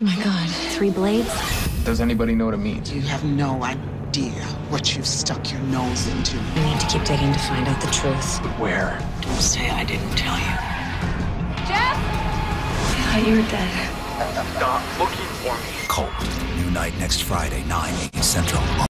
My God, 3 blades? Does anybody know what it means? You have no idea what you've stuck your nose into. I need to keep digging to find out the truth. Where? Don't say I didn't tell you. Jeff! I thought you were dead. Stop looking for me. Cold. New night next Friday, 9, 8 Central.